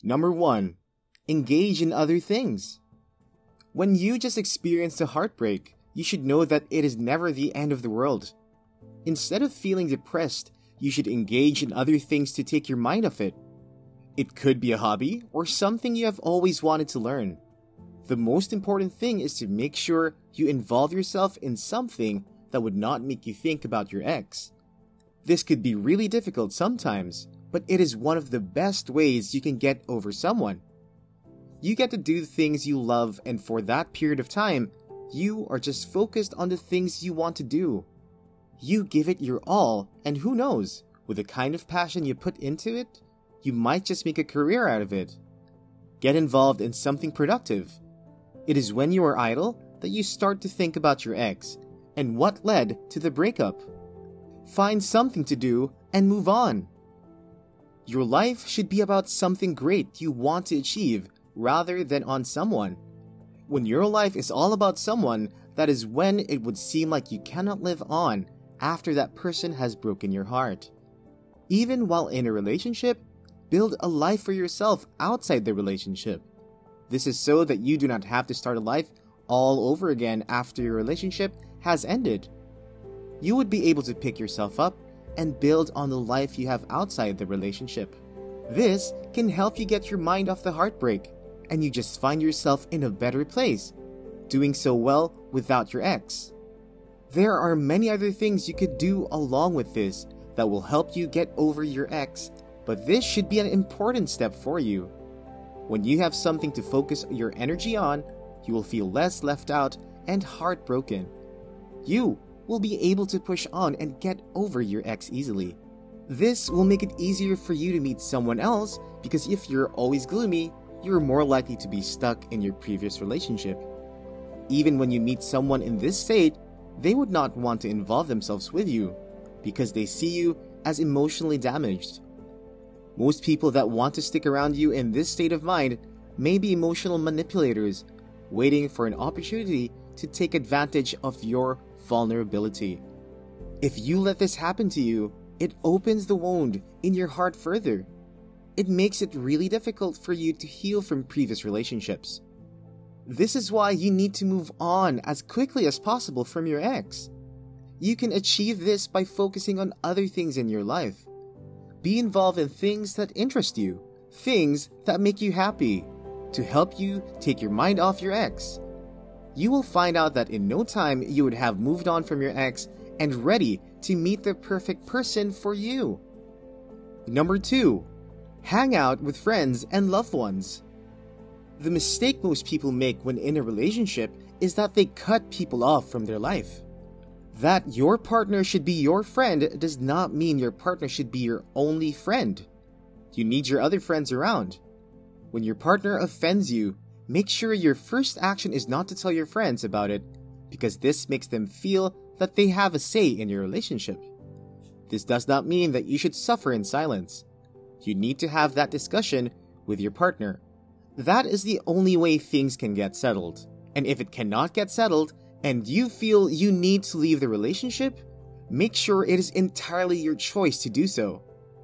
Number 1. Engage in other things. When you just experienced a heartbreak, you should know that it is never the end of the world. Instead of feeling depressed, you should engage in other things to take your mind off it. It could be a hobby or something you have always wanted to learn. The most important thing is to make sure you involve yourself in something that would not make you think about your ex. This could be really difficult sometimes, but it is one of the best ways you can get over someone. You get to do things you love, and for that period of time, you are just focused on the things you want to do. You give it your all, and who knows, with the kind of passion you put into it, you might just make a career out of it. Get involved in something productive. It is when you are idle that you start to think about your ex and what led to the breakup. Find something to do and move on. Your life should be about something great you want to achieve rather than on someone. When your life is all about someone, that is when it would seem like you cannot live on after that person has broken your heart. Even while in a relationship, build a life for yourself outside the relationship. This is so that you do not have to start a life all over again after your relationship has ended. You would be able to pick yourself up and build on the life you have outside the relationship. This can help you get your mind off the heartbreak, and you just find yourself in a better place, doing so well without your ex. There are many other things you could do along with this that will help you get over your ex, but this should be an important step for you. When you have something to focus your energy on, you will feel less left out and heartbroken. You will be able to push on and get over your ex easily. This will make it easier for you to meet someone else, because if you're always gloomy, you're more likely to be stuck in your previous relationship. Even when you meet someone in this state, they would not want to involve themselves with you because they see you as emotionally damaged. Most people that want to stick around you in this state of mind may be emotional manipulators, waiting for an opportunity to take advantage of your vulnerability. If you let this happen to you, it opens the wound in your heart further. It makes it really difficult for you to heal from previous relationships. This is why you need to move on as quickly as possible from your ex. You can achieve this by focusing on other things in your life. Be involved in things that interest you, things that make you happy, to help you take your mind off your ex. You will find out that in no time you would have moved on from your ex and ready to meet the perfect person for you. Number 2. Hang out with friends and loved ones. The mistake most people make when in a relationship is that they cut people off from their life. That your partner should be your friend does not mean your partner should be your only friend. You need your other friends around. When your partner offends you, make sure your first action is not to tell your friends about it, because this makes them feel that they have a say in your relationship. This does not mean that you should suffer in silence. You need to have that discussion with your partner. That is the only way things can get settled. And if it cannot get settled, and you feel you need to leave the relationship, make sure it is entirely your choice to do so.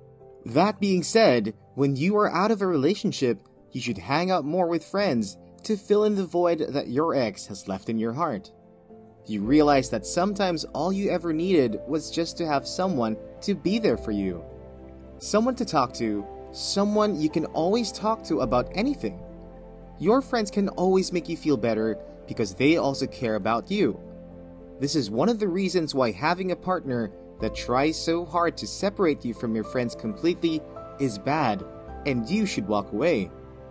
That being said, when you are out of a relationship, you should hang out more with friends to fill in the void that your ex has left in your heart. You realize that sometimes all you ever needed was just to have someone to be there for you. Someone to talk to, someone you can always talk to about anything. Your friends can always make you feel better because they also care about you. This is one of the reasons why having a partner that tries so hard to separate you from your friends completely is bad, and you should walk away.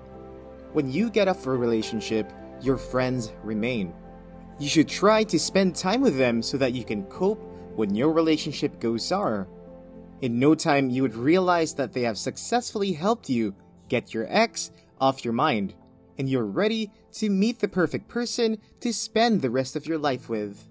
When you get off a relationship, your friends remain. You should try to spend time with them so that you can cope when your relationship goes sour. In no time, you would realize that they have successfully helped you get your ex off your mind, and you're ready to meet the perfect person to spend the rest of your life with.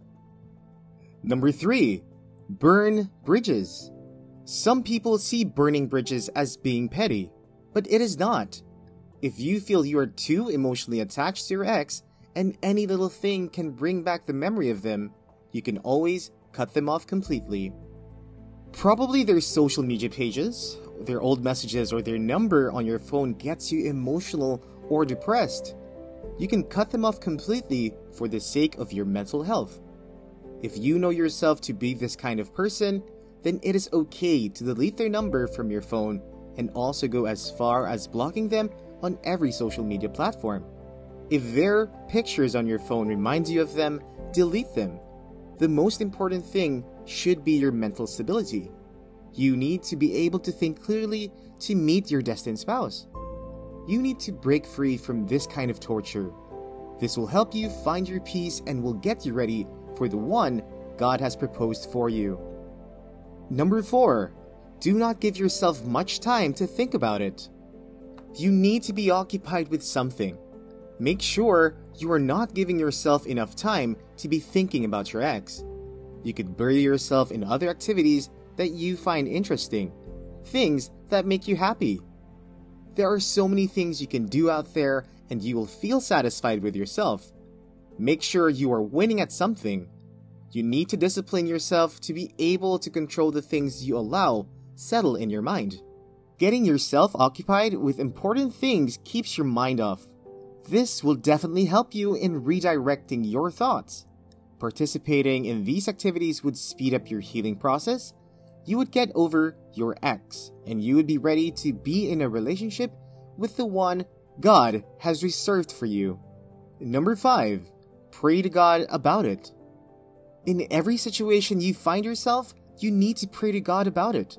Number 3. Burn bridges. Some people see burning bridges as being petty, but it is not. If you feel you are too emotionally attached to your ex, and any little thing can bring back the memory of them, you can always cut them off completely. Probably their social media pages, their old messages or their number on your phone gets you emotional or depressed, you can cut them off completely for the sake of your mental health. If you know yourself to be this kind of person, then it is okay to delete their number from your phone and also go as far as blocking them on every social media platform. If their pictures on your phone reminds you of them, delete them. The most important thing should be your mental stability. You need to be able to think clearly to meet your destined spouse. You need to break free from this kind of torture. This will help you find your peace and will get you ready for the one God has proposed for you. Number 4, do not give yourself much time to think about it. You need to be occupied with something. Make sure you are not giving yourself enough time to be thinking about your ex. You could bury yourself in other activities that you find interesting, things that make you happy. There are so many things you can do out there and you will feel satisfied with yourself. Make sure you are winning at something. You need to discipline yourself to be able to control the things you allow settle in your mind. Getting yourself occupied with important things keeps your mind off. This will definitely help you in redirecting your thoughts. Participating in these activities would speed up your healing process. You would get over your ex, and you would be ready to be in a relationship with the one God has reserved for you. Number 5, pray to God about it. In every situation you find yourself, you need to pray to God about it.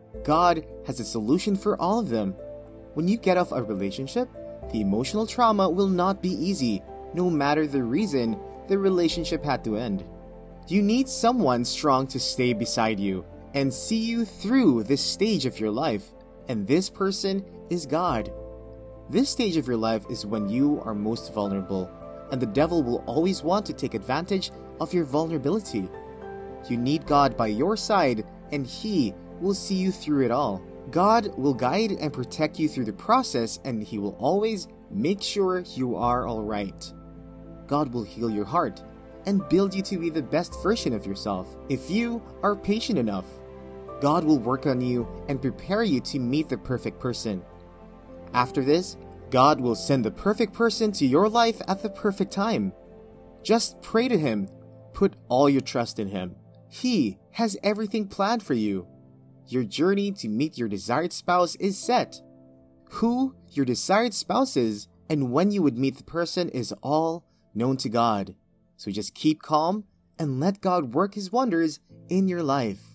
God has a solution for all of them. When you get off a relationship, the emotional trauma will not be easy, no matter the reason the relationship had to end. You need someone strong to stay beside you and see you through this stage of your life, and this person is God. This stage of your life is when you are most vulnerable, and the devil will always want to take advantage of your vulnerability. You need God by your side, and He will see you through it all. God will guide and protect you through the process, and He will always make sure you are alright. God will heal your heart and build you to be the best version of yourself if you are patient enough. God will work on you and prepare you to meet the perfect person. After this, God will send the perfect person to your life at the perfect time. Just pray to Him. Put all your trust in Him. He has everything planned for you. Your journey to meet your desired spouse is set. Who your desired spouse is and when you would meet the person is all known to God. So just keep calm and let God work His wonders in your life.